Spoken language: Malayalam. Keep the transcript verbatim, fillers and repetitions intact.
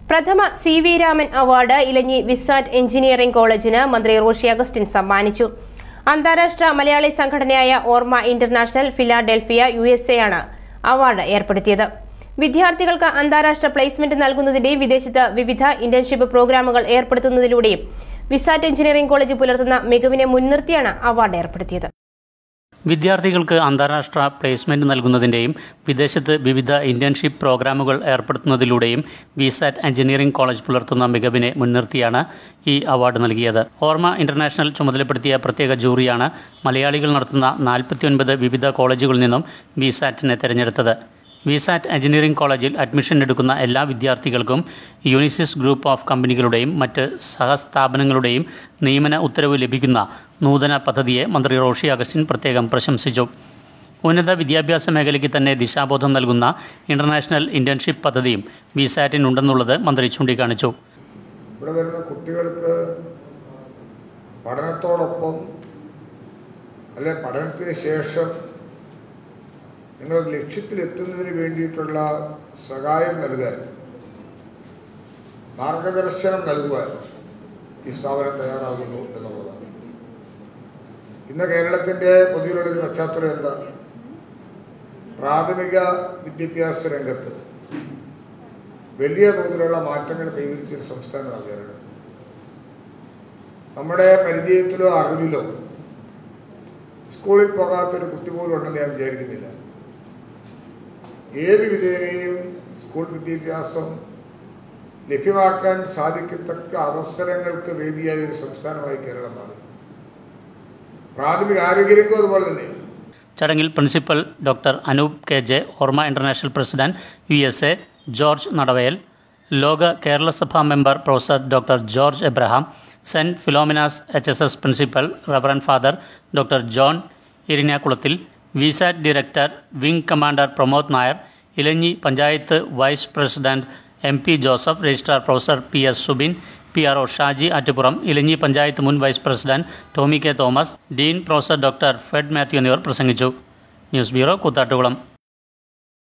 പ്രഥമ C V Raman award Elanji VISAT engineering കോളേജിന് മന്ത്രി റോഷി അഗസ്റ്റിൻ സമ്മാനിച്ചു. അന്താരാഷ്ട്ര മലയാളി സംഘടനയായ Orma international Philadelphia U S A ആണ് അവാർഡ് ഏർപ്പെടുത്തിയത്. വിദ്യാർത്ഥികൾക്ക് അന്താരാഷ്ട്ര പ്ലേസ്മെന്റ് നൽകുന്നതിന്റെയും വിദേശത്ത് വിവിധ ഇന്റേൺഷിപ്പ് പ്രോഗ്രാമുകൾ ഏർപ്പെടുത്തുന്നതിലൂടെയും വിസാറ്റ് എഞ്ചിനീയറിംഗ് കോളേജ് പുലർത്തുന്ന മികവിനെ മുൻനിർത്തിയാണ് അവാർഡ് ഏർപ്പെടുത്തിയത്. വിദ്യാർത്ഥികൾക്ക് അന്താരാഷ്ട്ര പ്ലേസ്മെന്റ് നൽകുന്നതിന്റെയും വിദേശത്ത് വിവിധ ഇന്റേൺഷിപ്പ് പ്രോഗ്രാമുകൾ ഏർപ്പെടുത്തുന്നതിലൂടെയും വിസാറ്റ് എഞ്ചിനീയറിംഗ് കോളേജ് പുലർത്തുന്ന മികവിനെ മുൻനിർത്തിയാണ് ഈ അവാർഡ് നൽകിയത്. ഓർമ ഇന്റർനാഷണൽ ചുമതലപ്പെടുത്തിയ പ്രത്യേക ജൂറിയാണ് മലയാളികൾ നടത്തുന്ന നാൽപ്പത്തിയൊൻപത് വിവിധ കോളേജുകളിൽ നിന്നും വിസാറ്റിനെ തെരഞ്ഞെടുത്തത്. വിസാറ്റ് എഞ്ചിനീയറിംഗ് കോളേജിൽ അഡ്മിഷൻ എടുക്കുന്ന എല്ലാ വിദ്യാർത്ഥികൾക്കും യൂണിസിസ് ഗ്രൂപ്പ് ഓഫ് കമ്പനികളുടെയും മറ്റ് സഹസ്ഥാപനങ്ങളുടെയും നിയമന ഉത്തരവ് ലഭിക്കുന്ന നൂതന പദ്ധതിയെ മന്ത്രി റോഷി അഗസ്റ്റിൻ പ്രത്യേകം പ്രശംസിച്ചു. ഉന്നത വിദ്യാഭ്യാസ മേഖലയ്ക്ക് തന്നെ ദിശാബോധം നൽകുന്ന ഇന്റർനാഷണൽ ഇന്റേൺഷിപ്പ് പദ്ധതിയും വിസാറ്റിനുണ്ടെന്നുള്ളത് മന്ത്രി ചൂണ്ടിക്കാണിച്ചു. ഇവിടെ വരുന്ന കുട്ടികൾക്ക് പഠനത്തോടൊപ്പം അല്ലെ പഠനത്തിന് ശേഷം നിങ്ങൾ ലക്ഷ്യത്തിലെത്തുന്നതിന് വേണ്ടിയിട്ടുള്ള സഹായം നൽകാൻ, മാർഗദർശനം നൽകുവാൻ ഈ സ്ഥാപനം തയ്യാറാകുന്നു എന്നുള്ളതാണ്. ഇന്ന് കേരളത്തിൻ്റെ പൊതുവിലുള്ളൊരു പശ്ചാത്തലം എന്താ? പ്രാഥമിക വിദ്യാഭ്യാസ രംഗത്ത് വലിയ തോതിലുള്ള മാറ്റങ്ങൾ കൈവരിച്ചൊരു സംസ്ഥാനമാണ് കേരളം. നമ്മുടെ പരിചയത്തിലോ അറിവിലോ സ്കൂളിൽ പോകാത്തൊരു കുട്ടി പോലും ഉണ്ടെന്ന് ഞാൻ വിചാരിക്കുന്നില്ല. ഏത് വിധേനയും സ്കൂൾ വിദ്യാഭ്യാസം ലഭ്യമാക്കാൻ സാധിക്കത്തക്ക അവസരങ്ങൾക്ക് വേദിയായ ഒരു സംസ്ഥാനമായി കേരളം മാറി. പ്രാഥമിക ആരോഗ്യരംഗം അതുപോലെ തന്നെ. ചടങ്ങിൽ principal doctor Anoop K J, Orma international president U S A George Nadavayal, Loka Kerala Sabha member professor doctor George Abraham, saint Philomena's H S S principal reverend father doctor John Irinjakulathil, VISAT director wing commander Pramod Nair, Elanji panchayat vice president M P Joseph, registrar professor P S Subin, P R O Shaji Attupuram, Elanji panchayat മുൻ vice president Tomy K Thomas, dean professor doctor fed Mathew എന്നിവർ പ്രസംഗിച്ചു. News bureau, Koothattukulam.